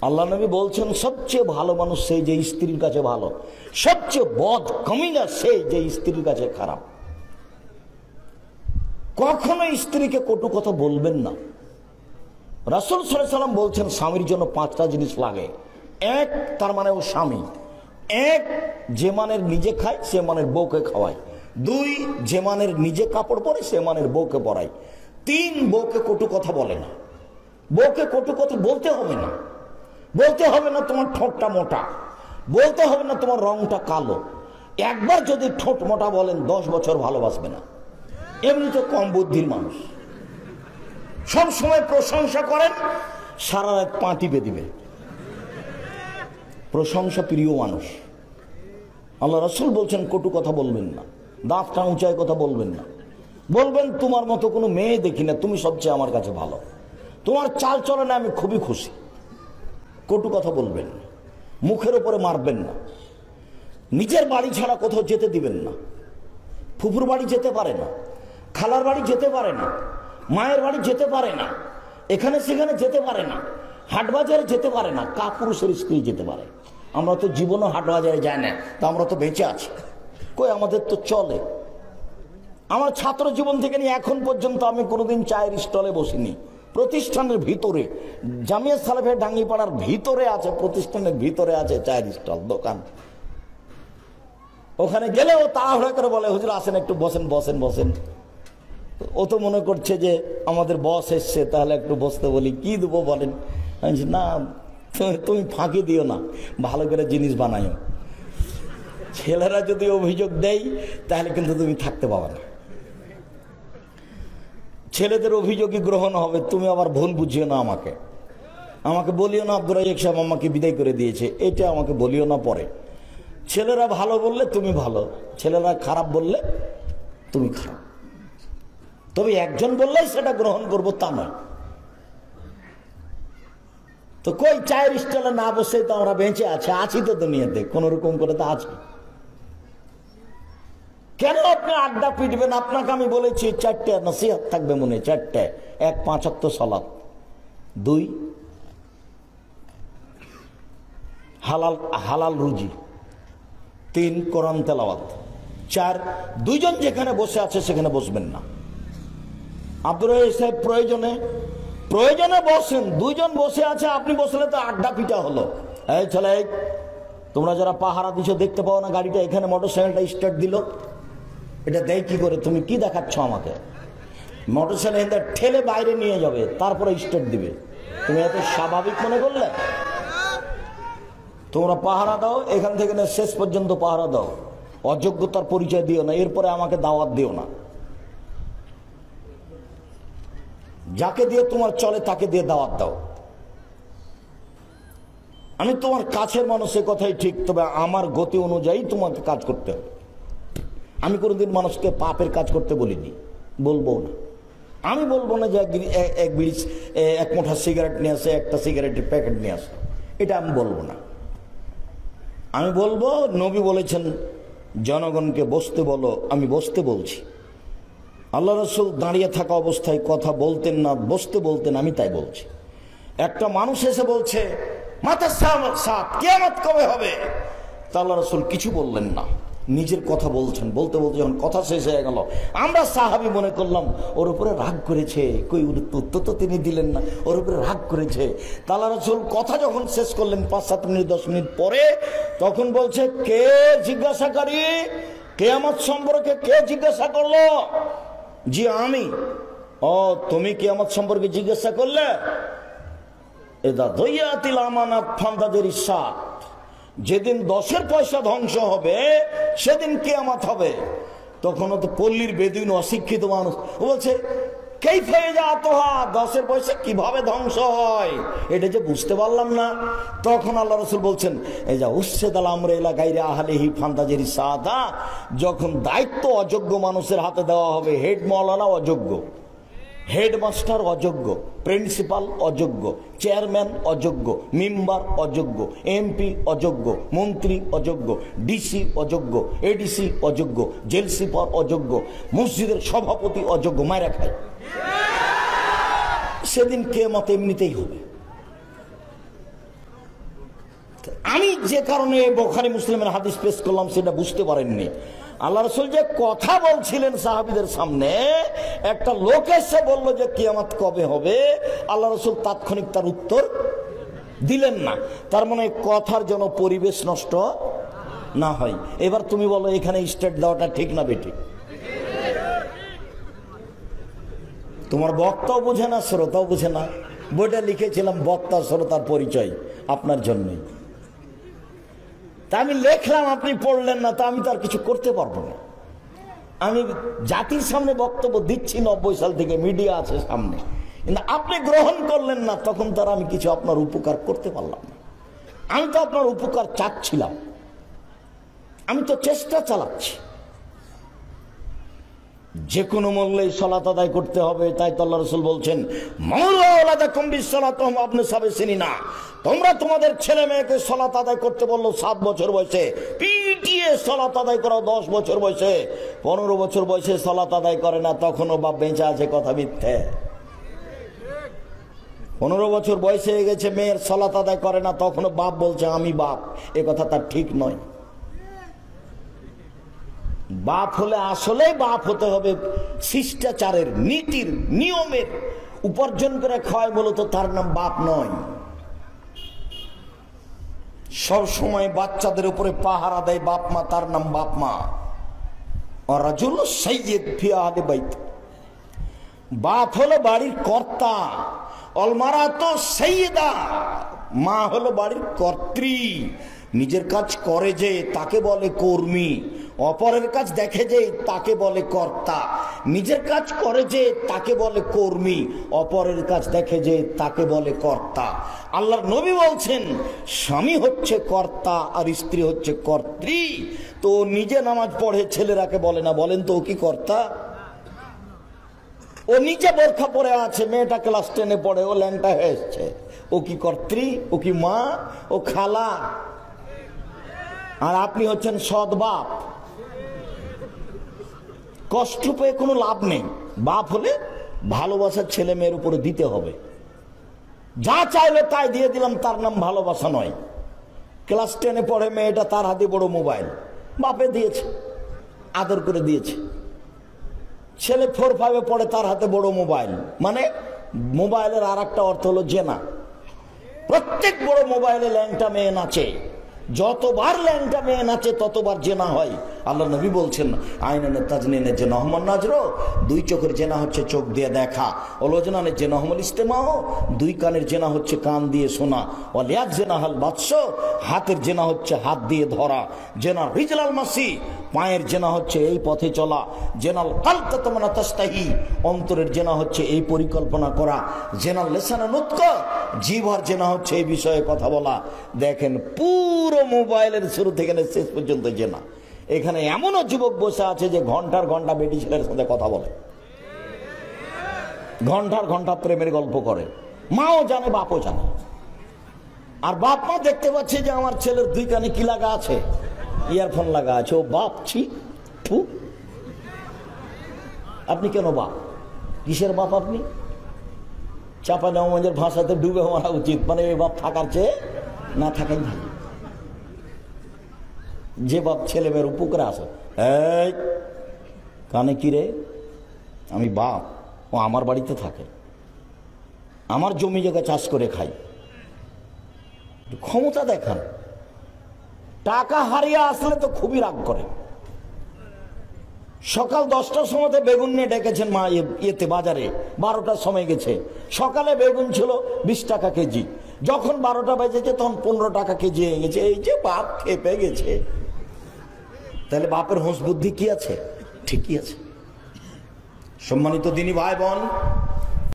আল্লাহ নবী বলছেন সবচেয়ে ভালো মানুষ সেই যে স্ত্রীর কাছে ভালো, সবচেয়ে বদ কমিনা সেই যে স্ত্রীর কাছে খারাপ। কখনো স্ত্রীকে কটু কথা বলবেন না। রাসূল সাল্লাল্লাহু আলাইহি ওয়াসাল্লাম বলছেন স্বামীর জন্য 5টা জিনিস লাগে। এক, তার মানে ও স্বামী। এক, যে মানের নিজে খায় সে মানের বউকে খাওয়ায়। 2, যে মানের নিজে কাপড় পরে সে মানের বউকে পরায়। 3, বউকে কটু কথা বলে না। বউকে কটু কথা বলতে হবে না। বলতে হবে না তোমার ঠোঁটটা মোটা, বলতে হবে না তোমার রংটা কালো। একবার যদি ঠোঁট মোটা বলেন 10 বছর ভালোবাসবে না। এমনি তো কম বুদ্ধির মানুষ, সব সময় প্রশংসা করেন, সারা রাত পা টিপে দিবে। প্রশংসা প্রিয় মানুষ। আল্লাহ রাসূল বলছেন কটু কথা বলবেন না, দাঁতটা উঁচায় কথা বলবেন না। বলবেন তোমার মতো কোনো মেয়ে দেখি না, তুমি সবচেয়ে আমার কাছে ভালো, তোমার চাল চলনে আমি খুবই খুশি। কটু কথা বলবেন না, মুখের উপরে মারবেন না। নিজের বাড়ি ছাড়া কোথাও যেতে দিবেন না। ফুফুর বাড়ি যেতে পারে না, খালার বাড়ি যেতে পারে না, মায়ের বাড়ি যেতে পারে না, এখানে সেখানে যেতে পারে না, হাট বাজারে যেতে পারে না। কাপুরুষের স্ত্রী যেতে পারে। আমরা তো জীবনও হাট বাজারে যাই না, তা আমরা তো বেঁচে আছি। কই, আমাদের তো চলে। আমার ছাত্র জীবন থেকে নিয়ে এখন পর্যন্ত আমি কোনোদিন চায়ের স্টলে বসিনি। প্রতিষ্ঠানের ভিতরে, জামিয়া সালেফের ডাঙ্গিপাড়ার ভিতরে আছে, প্রতিষ্ঠানের ভিতরে আছে চায়ের স্টল, দোকান। ওখানে গেলেও তাড়াহুড়া করে বলে হুজুর আসেন একটু বসেন বসেন বসেন। ও তো মনে করছে যে আমাদের বস এসছে, তাহলে একটু বসতে বলি, কি দেবো বলেন। না, তুমি ফাঁকি দিও না, ভালো করে জিনিস বানাইও। ছেলেরা যদি অভিযোগ দেয় তাহলে কিন্তু তুমি থাকতে পাবে না। ছেলেদের অভিযোগই গ্রহণ হবে। তুমি আবার ভুল বুঝিও না আমাকে। আমাকে বলিও না আব্দুর রাজ্জাক সাহেব আমাকে বিদায় করে দিয়েছে, এটা আমাকে বলিও না পরে। ছেলেরা ভালো বললে তুমি ভালো, ছেলেরা খারাপ বললে তুমি খারাপ। তবে একজন বললেই সেটা গ্রহণ করবো তা নয়। তো কই, চায়ের স্টলে না বসে তো আমরা বেঁচে আছি তো দুনিয়াতে, কোন রকম করে তো আছি। কেন আপনি আড্ডা পিটবেন? আপনাকে আমি বলেছি 4টে নসিহত থাকবে মনে, 4টে। 1, 5 ওয়াক্ত সালাত। 2, হালাল রুজি। 3, কোরআন তেলাওয়াত। 4, দুইজন যেখানে বসে আছে সেখানে বসবেন না। আব্দুর রাজ্জাক সাহেব প্রয়োজনে বসেন। 2 জন বসে আছে, আপনি বসলে তো আড্ডা পিটা হলো। এই ছেলে, তোমরা যারা পাহারা দিছো দেখতে পাও না গাড়িটা এখানে মোটরসাইকেলটা স্টার্ট দিল, এটা দেয় কি করে? তুমি কি দেখাচ্ছ আমাকে? মোটরসাইকেল ঠেলে বাইরে নিয়ে যাবে, তারপরে স্টার্ট দিবে। তুমি এত স্বাভাবিক মনে করলে? তোমরা পাহারা দাও, এখান থেকে শেষ পর্যন্ত পাহারা দাও। অযোগ্যতার পরিচয় দিও না, এরপরে আমাকে দাওয়াত দিও না। যাকে দিয়ে তোমার চলে তাকে দিয়ে দাওয়াত দাও। আমি তোমার কাছের মানুষের কথাই ঠিক, তবে আমার গতি অনুযায়ী তোমাকে কাজ করতে হবে। আমি কোনোদিন মানুষকে পাপের কাজ করতে বলিনি, বলবো না। আমি বলবো না যে এক মুঠা সিগারেট নিয়ে আসে, একটা সিগারেটের প্যাকেট নিয়ে আসে, এটা আমি বলবো না। আমি বলবো নবী বলেছেন জনগণকে বসতে বলো, আমি বসতে বলছি। আল্লাহ রাসূল দাঁড়িয়ে থাকা অবস্থায় কথা বলতেন না, বসতে বলতেন, আমি তাই বলছি। একটা মানুষ এসে বলছে মাতা সাত কিয়ামত কবে হবে, তা আল্লাহ রাসূল কিছু বললেন না, নিজের কথা বলছেন। বলতে বলতে যখন কথা শেষ হয়ে গেল, আমরা সাহাবী মনে করলাম ওর উপরে রাগ করেছে, কই উত্তর তো তিনি দিলেন না, ওর উপরে রাগ করেছে। তা আল্লাহ রাসূল কথা যখন শেষ করলেন 5-7 মিনিট 10 মিনিট পরে, তখন বলছে কে জিজ্ঞাসাকারী? কিয়ামত সম্পর্কে কে জিজ্ঞাসা করলো? জি আমি। ও, তুমি কিয়ামত সম্পর্কে জিজ্ঞাসা করলে? এদা দইয়াতিল আমানাত ফান্তাদের ইসাত, যেদিন 10-এর পয়সা ধ্বংস হবে সেদিন কিয়ামত হবে। তখনও তো পল্লীর বেদুইন অশিক্ষিত মানুষ, ও বলছে কাইফা ইয়াতুহা, 10-এর পয়সা কিভাবে ধ্বংস হয় এটা যে বুঝতে পারলাম না। তখন আল্লাহ রাসূল বলছেন এই যা উসসাদাল আমরে ইলা গায়রি আহলিহি ফান্তাজির সাদা, যখন দায়িত্ব অযোগ্য মানুষের হাতে দেওয়া হবে, হেড মাওলানা অযোগ্য, হেডমাস্টার অযোগ্য, প্রিন্সিপাল অযোগ্য, চেয়ারম্যান অযোগ্য, মেম্বার অযোগ্য, এমপি অযোগ্য, মন্ত্রী অযোগ্য, ডিসি অযোগ্য, এডিসি অযোগ্য, জেল সুপার অযোগ্য, মসজিদের সভাপতি অযোগ্য, মায়েরা খায়। সেদিন কিয়ামত এমনিতেই হবে। আমি যে কারণে বুখারী মুসলিমের হাদিস পেশ করলাম সেটা বুঝতে পারেননি। আল্লাহ রাসূল যে কথা বলছিলেন সাহাবীদের সামনে, একটা লোক এসে বলল যে কিয়ামত কবে হবে, আল্লাহ রাসূল তাৎক্ষণিক তার উত্তর দিলেন না। তার মানে কথার যেন পরিবেশ নষ্ট না হয়। এবার তুমি বলো এখানে স্টেট দেওয়াটা ঠিক না বেঠিক? তোমার বক্তাও বোঝে না, শ্রোতাও বোঝে না। বইটা লিখেছিলাম বক্তা শ্রোতার পরিচয় আপনার জন্যই। তা আমি লেখলাম, আপনি পড়লেন না, তা আমি তো আর কিছু করতে পারবো না। আমি জাতির সামনে বক্তব্য দিচ্ছি 90 সাল থেকে, মিডিয়া আছে সামনে, কিন্তু আপনি গ্রহণ করলেন না, তখন তার আমি কিছু আপনার উপকার করতে পারলাম না। আমি তো আপনার উপকার চাচ্ছিলাম, আমি তো চেষ্টা চালাচ্ছি। যে কোনো মূল্যে সালাত আদায় করতে হবে। তাই তো আল্লাহ রাসূল বলছেন, তোমরা তোমাদের ছেলে মেয়েকে সালাত আদায় করতে বললো 7 বছর বয়সে, পিটিয়ে সালাত আদায় করো 10 বছর বয়সে, 15 বছর বয়সে সালাত আদায় করে না, তখনও বাপ বেঁচে আছে, কথা মিথ্যে। 15 বছর বয়সে হয়ে গেছে, মেয়ের সালাত আদায় করে না, তখনও বাপ বলছে আমি বাপ, এ কথা তার ঠিক নয়। বাপ হলে আসলে বাপ হতে হবে শিষ্টাচারের, নীতির, নিয়মের। উপার্জন করে খাওয়ায় বলো তো তার নাম বাপ নয়। সব সময় বাচ্চাদের উপরে পাহারা দেয় বাপ মা, তার নাম বাপ মা। রাজুল সাইয়্যিদ ফি আহলি বাইত, বাপ হলো বাড়ির কর্তা। অলমারাতো সাইয়্যিদা, মা হলো বাড়ির কর্ত্রী। নিজের কাজ করে যে তাকে বলে কর্মী, অপরের কাজ দেখে যে তাকে বলে কর্তা। নিজের কাজ করে যে তাকে বলে কর্মী, অপরের কাজ দেখে যে তাকে বলে কর্তা। আল্লাহর নবী বলছেন স্বামী হচ্ছে কর্তা আর স্ত্রী হচ্ছে কর্ত্রী। তো নিজে নামাজ পড়ে ছেলেরাকে বলে না, বলেন তো ও কি কর্তা? ও নিজে বোরখা পরে আছে, মেয়েটা ক্লাস 10-এ পড়ে, ও ল্যাংটা হয়ে এসছে, ও কি কর্ত্রী? ও কি মা? ও খালা। আর আপনি হচ্ছেন সৎ বাপ। কষ্ট পেয়ে কোনো লাভ নেই। বাপ হলে ভালোবাসার ছেলে মেয়ের উপরে দিতে হবে। যা চাইলে তাই দিয়ে দিলাম, তার নাম ভালোবাসা নয়। ক্লাস 10-এ পড়ে মেয়েটা, তার হাতে বড় মোবাইল, বাপে দিয়েছে, আদর করে দিয়েছে। ছেলে 4-5-এ পড়ে, তার হাতে বড় মোবাইল, মানে মোবাইলের আর একটা অর্থ হলো জেনা। প্রত্যেক বড় মোবাইলে ল্যাংটা মেয়ে নাচে, যতবার ল্যাংটা মেয়ে নাচে ততবার জেনা হয়। আল্লাহ নবী বলছেন আইনানে তাজনিনে যে নহমান নাজরো, 2 চোখের জেনা হচ্ছে চোখ দিয়ে দেখা। অলজনানের যে নহমল ইস্তেমাহ, 2 কানের জেনা হচ্ছে কান দিয়ে শোনা। ওয়ালিয়াদ জেনা হাল বাদশ, হাতের জেনা হচ্ছে হাত দিয়ে ধরা। জেনা রিজলাল মাসি, পায়ের জেনা হচ্ছে এই পথে চলা। জেনাল কালতা তামানা তাস্তাহি, অন্তরের জেনা হচ্ছে এই পরিকল্পনা করা। জেনাল লেসানা নুতক, জিহ্বার জেনা হচ্ছে এই বিষয়ে কথা বলা। দেখেন পুরো মোবাইলের শুরু থেকে শেষ পর্যন্ত জেনা। এখানে এমনও যুবক বসে আছে যে ঘন্টার ঘন্টা বেটি ছেলের সাথে কথা বলে, ঘন্টার ঘন্টা প্রেমের গল্প করে। মাও জানে, বাপও জানে। আর বাপ মা দেখতে পাচ্ছে যে আমার ছেলের 2 কানে কি লাগা আছে, ইয়ারফোন লাগা আছে। ও বাপ, ছি, ফু। আপনি কেন বাপ? কিসের বাপ আপনি? চাঁপাইনবাবগঞ্জের ভাষাতে ডুবে মারা উচিত, মানে এই বাপ থাকার চেয়ে না থাকাই ভালো। যে বাপ ছেলে মেয়ের উপকারে আসে, এই কানে কি রে, আমি বাপ, ও আমার বাড়িতে থাকে, আমার জমি জায়গা চাষ করে খাই। ক্ষমতা দেখান। টাকা হারিয়ে আসলে তো খুবই রাগ করে। সকাল 10টার সময়তে বেগুন নিয়ে ডেকেছেন মা ইয়েতে বাজারে, 12টার সময় গেছে। সকালে বেগুন ছিল 20 টাকা কেজি, যখন 12টা বেজেছে তখন 15 টাকা কেজি হয়ে গেছে। এই যে বাপ খেপে গেছে। তাহলে বাপের হোঁশ বুদ্ধি কি আছে? ঠিকই আছে। সম্মানিত দিনী ভাই বোন,